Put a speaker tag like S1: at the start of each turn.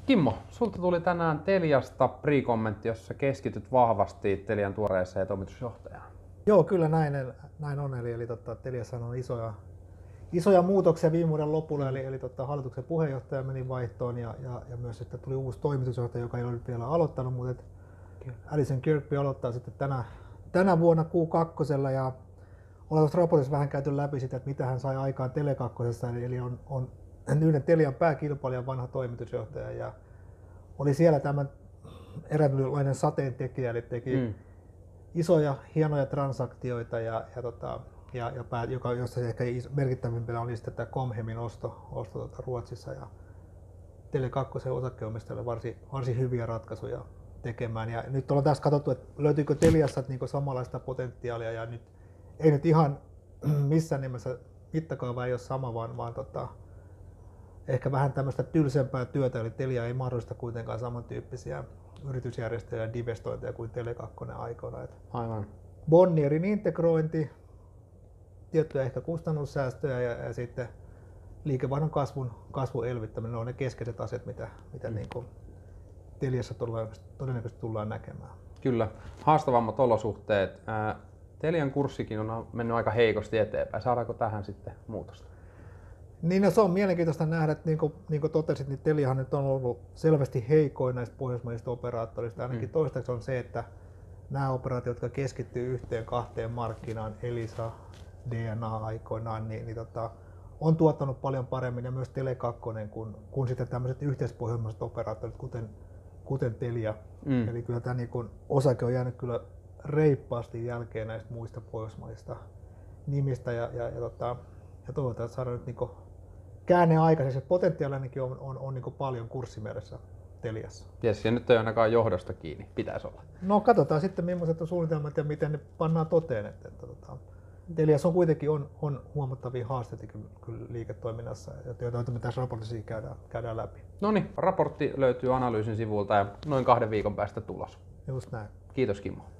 S1: Kimmo, sulta tuli tänään Teliasta pre-kommentti, jossa keskityt vahvasti Telian tuoreeseen toimitusjohtajaan.
S2: Joo, kyllä näin on. Eli Teliassa on isoja muutoksia viime vuoden lopulla, eli hallituksen puheenjohtaja meni vaihtoon ja myös sitten tuli uusi toimitusjohtaja, joka ei ole vielä aloittanut, mutta Alison Kirkby aloittaa sitten tänä vuonna Q2 ja ollaan raportissa vähän käyty läpi sitä, että mitä hän sai aikaan Tele2, eli on yhden Telian pääkilpailijan vanha toimitusjohtaja ja oli siellä tämän eräänlainen sateentekijä, eli teki isoja hienoja transaktioita jossa ehkä merkittävimpänä oli sitten tämä Comhemin osto Ruotsissa ja Tele2 osakkeenomistajille varsin hyviä ratkaisuja tekemään. Ja nyt ollaan tässä katsottu, että löytyykö Teliassa niin samanlaista potentiaalia ja nyt ei nyt ihan missään nimessä mittakaava ei ole sama, vaan ehkä vähän tämmöistä tylsempää työtä, eli Telia ei mahdollista kuitenkaan samantyyppisiä yritysjärjestelyjä ja divestointeja kuin Tele2 aikoina.
S1: Aivan.
S2: Bonnierin integrointi, tiettyjä ehkä kustannussäästöjä ja sitten liikevaihdon kasvun elvyttäminen on ne keskeiset asiat, mitä niin kuin Teliassa todennäköisesti tullaan näkemään.
S1: Kyllä, haastavammat olosuhteet. Telian kurssikin on mennyt aika heikosti eteenpäin. Saadaanko tähän sitten muutosta?
S2: Niin, no, se on mielenkiintoista nähdä, että niin kuin totesit, niin Teliahan nyt on ollut selvästi heikoin näistä pohjoismaisista operaattoreista. Ainakin toistaiseksi on se, että nämä operaatiot, jotka keskittyy yhteen kahteen markkinaan, Elisa, DNA aikoinaan, on tuottanut paljon paremmin ja myös Tele2 kuin sitten tämmöiset yhteispohjoismaiset operaattorit, kuten Telia. Eli kyllä tämä niin kuin osake on jäänyt kyllä reippaasti jälkeen näistä muista pohjoismaisista nimistä ja toivotaan, että saadaan nyt niin käänne aikaiseksi. Potentiaali ainakin on niin paljon kurssimielessä Teliassa.
S1: Jes, ja nyt ei ainakaan johdosta kiinni, pitäisi olla.
S2: No katsotaan sitten millaiset on suunnitelmat ja miten ne pannaan toteen. Teliassa on kuitenkin on huomattavia haasteita kyllä liiketoiminnassa, joita me tässä raportissa käydään läpi.
S1: No niin, raportti löytyy analyysin sivulta ja noin 2 viikon päästä tulos.
S2: Just näin.
S1: Kiitos Kimmo.